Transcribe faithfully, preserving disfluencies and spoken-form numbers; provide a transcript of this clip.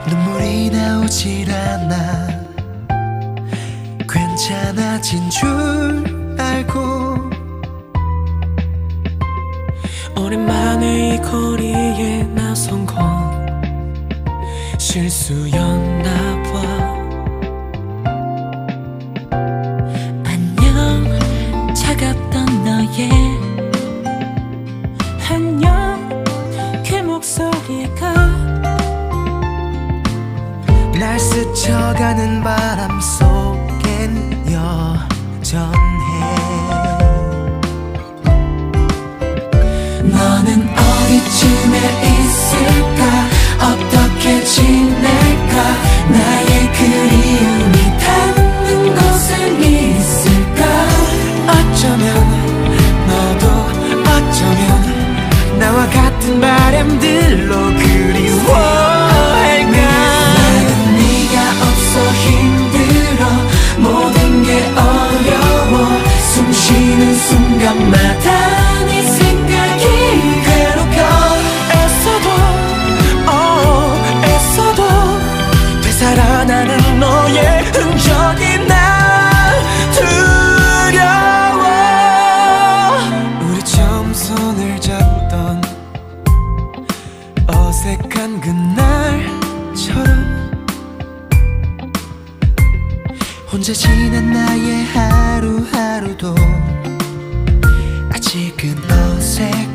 눈물이 나오질 않아. 괜찮아진 줄 알고 오랜만에 이 거리에 나선 건 실수였나 봐. 안녕 차갑던 너의 안녕 그 목소리가 날 스쳐가는 바람 속엔 여전해. 너는 어디쯤에 있을까? 어떻게 지낼까? 나의 그리움이 닿는 곳은 있을까? 어쩌면 너도 어쩌면 나와 같은 바람들로 그리워할까. 나는 네가 없어 힘들어. 모든 게 어려워. 숨 쉬는 순간마다 네 생각이 괴롭혀. 애써도 어 애써도 되살아나는 너의 흔적이 나 두려워. 우리 처음 손을 잡던 어색한 그날처럼 혼자 지난 나의 하루하루도 아직은 어색